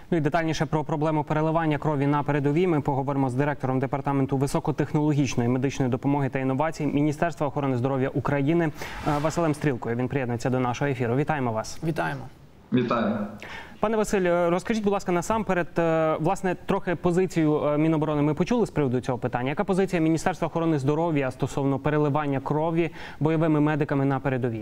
Ну і детальніше про проблему переливання крові на передовій ми поговоримо з директором Департаменту високотехнологічної медичної допомоги та інновацій Міністерства охорони здоров'я України Василем Стрілкою. Він приєднується до нашого ефіру. Вітаємо вас. Вітаємо. Вітаю. Пане Василю, розкажіть, будь ласка, насамперед, власне, трохи позицію Міноборони ми почули з приводу цього питання. Яка позиція Міністерства охорони здоров'я стосовно переливання крові бойовими медиками на передовій?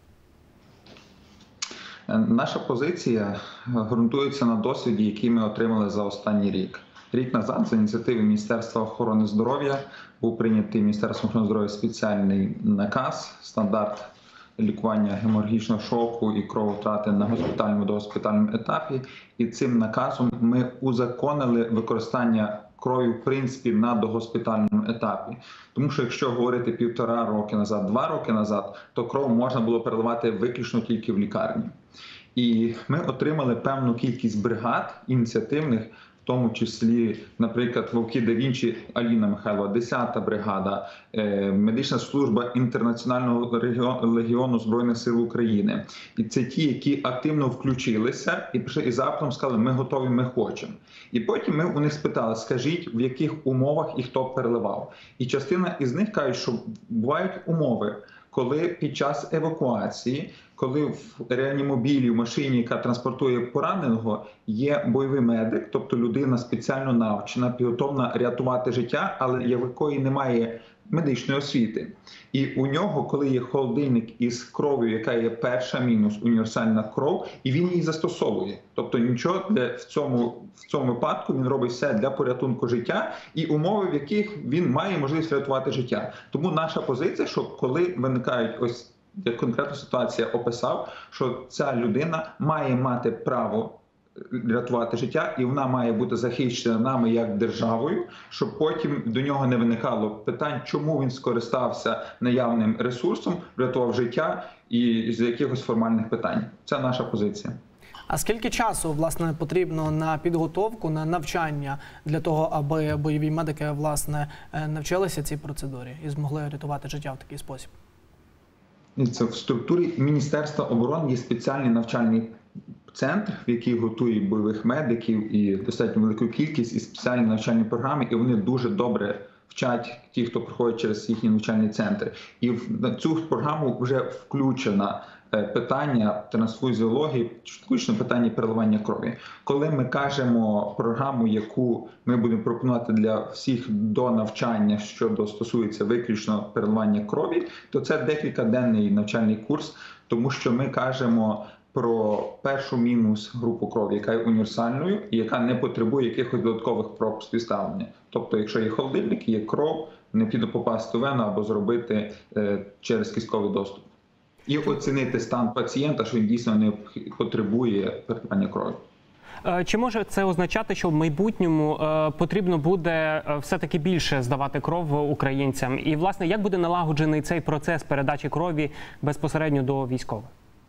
Наша позиція ґрунтується на досвіді, який ми отримали за останній рік. Рік назад за ініціативи Міністерства охорони здоров'я був прийнятий Міністерством охорони здоров'я спеціальний наказ, стандарт лікування геморагічного шоку і крововтрати на госпітальному догоспітальному етапі. І цим наказом ми узаконили використання крові, в принципі, на догоспітальному етапі. Тому що якщо говорити 1,5 роки назад, 2 роки назад, то кров можна було переливати виключно тільки в лікарні. І ми отримали певну кількість бригад ініціативних, в тому числі, наприклад, Вовки да Вінчі, Аліна Михайлова, 10-та бригада, медична служба Інтернаціонального легіону Збройних сил України. І це ті, які активно включилися і прийшли із запитом, сказали, ми готові, ми хочемо. І потім ми у них спитали, скажіть, в яких умовах і хто переливав. І частина із них кажуть, що бувають умови, коли під час евакуації, коли в реанімобілі, в машині, яка транспортує пораненого, є бойовий медик, тобто людина спеціально навчена, підготовлена рятувати життя, але в якої немає медичної освіти. І у нього, коли є холодильник із кров'ю, яка є перша мінус, універсальна кров, і він її застосовує. Тобто нічого в цьому випадку він робить все для порятунку життя і умови, в яких він має можливість рятувати життя. Тому наша позиція, що коли виникають ось, як конкретна ситуація описав, що ця людина має мати право рятувати життя, і вона має бути захищена нами як державою, щоб потім до нього не виникало питань, чому він скористався наявним ресурсом, врятував життя і з якихось формальних питань. Це наша позиція. А скільки часу, власне, потрібно на підготовку, на навчання для того, аби бойові медики, власне, навчилися цій процедурі і змогли рятувати життя в такий спосіб? Це в структурі Міністерства оборони є спеціальний навчальний центр, в який готують бойових медиків і достатньо велику кількість, і спеціальні навчальні програми, і вони дуже добре вчать ті, хто проходить через їхні навчальні центри. І в цю програму вже включено питання трансфузіології, включно питання переливання крові. Коли ми кажемо програму, яку ми будемо пропонувати для всіх до навчання, що стосується виключно переливання крові, то це декількаденний навчальний курс, тому що ми кажемо про першу мінус групу крові, яка є універсальною і яка не потребує якихось додаткових проб співставлення. Тобто, якщо є холодильник, є кров, необхідно попасти в вену або зробити через кістковий доступ. І оцінити стан пацієнта, що він дійсно не потребує переливання крові. Чи може це означати, що в майбутньому потрібно буде все-таки більше здавати кров українцям? І, власне, як буде налагоджений цей процес передачі крові безпосередньо до військових?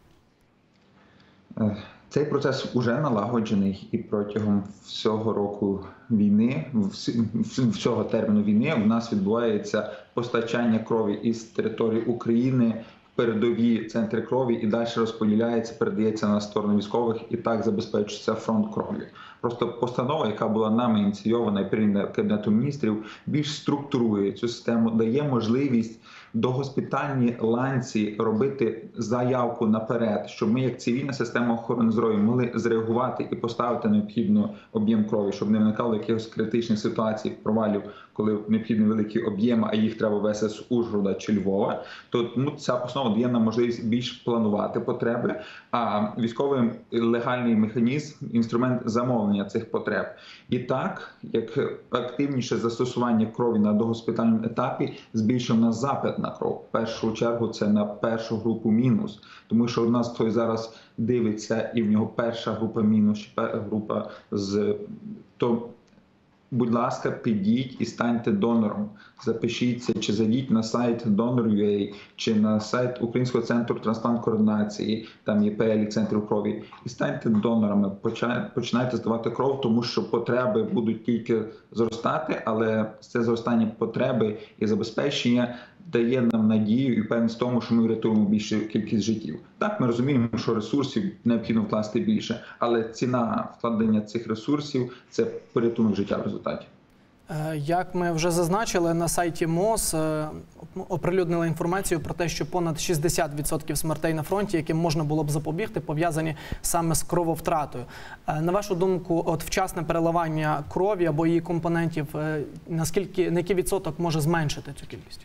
Цей процес вже налагоджений, і протягом всього року війни, всього терміну війни у нас відбувається постачання крові із території України в передові центри крові і далі розподіляється, передається на сторону військових, і так забезпечується фронт крові. Просто постанова, яка була нами ініційована і прийнята Кабінетом міністрів, більш структурує цю систему, дає можливість догоспітальній ланці робити заявку наперед, щоб ми, як цивільна система охорони здоров'я, могли зреагувати і поставити необхідний об'єм крові, щоб не виникало якихось критичних ситуацій, провалів, коли необхідні великі об'єми, а їх треба вести з Ужгорода чи Львова. То ця постанова дає нам можливість більш планувати потреби, а військовий легальний механізм – інструмент замовлення цих потреб. І так, як активніше застосування крові на догоспітальному етапі, збільшив нас запит на кров. В першу чергу це на першу групу мінус. Тому що у нас хтось зараз дивиться і в нього перша група мінус, чи група з... то будь ласка, підіть і станьте донором. Запишіться, чи зайдіть на сайт Donor.ua, чи на сайт Українського центру трансплант-координації, там є перелік центрів крові, і станьте донорами, починайте здавати кров, тому що потреби будуть тільки зростати, але це зростання потреби і забезпечення дає нам надію і впевненість в тому, що ми врятуємо більшу кількість життів. Так, ми розуміємо, що ресурсів необхідно вкласти більше, але ціна вкладення цих ресурсів – це порятунок життя в результаті. Як ми вже зазначили, на сайті МОЗ оприлюднили інформацію про те, що понад 60% смертей на фронті, яким можна було б запобігти, пов'язані саме з крововтратою. На вашу думку, от вчасне переливання крові або її компонентів, на який відсоток може зменшити цю кількість?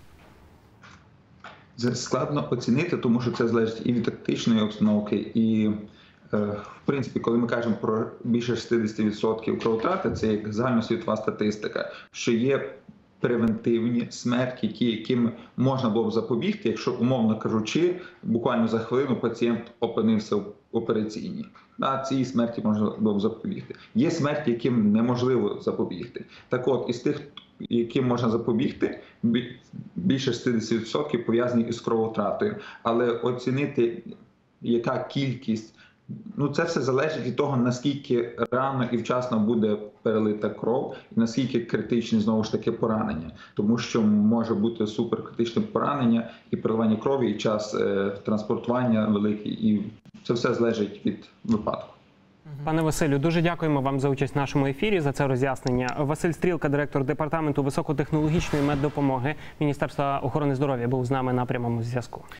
Це складно оцінити, тому що це залежить і від тактичної обстановки, і в принципі, коли ми кажемо про більше 60% кровотрати, це як загальносвітова статистика, що є превентивні смерті, яким можна було б запобігти, якщо, умовно кажучи, буквально за хвилину пацієнт опинився в операційній. Цій смерті можна було б запобігти. Є смерті, яким неможливо запобігти. Так от, із тих, яким можна запобігти, більше 60% пов'язані із кровотратою. Але оцінити, яка кількість, це все залежить від того, наскільки рано і вчасно буде перелита кров, і наскільки критичні, знову ж таки, поранення. Тому що може бути суперкритичне поранення і переливання крові, і час транспортування великий, і це все залежить від випадку. Пане Василю, дуже дякуємо вам за участь в нашому ефірі, за це роз'яснення. Василь Стрілка, директор департаменту високотехнологічної меддопомоги Міністерства охорони здоров'я, був з нами на прямому зв'язку.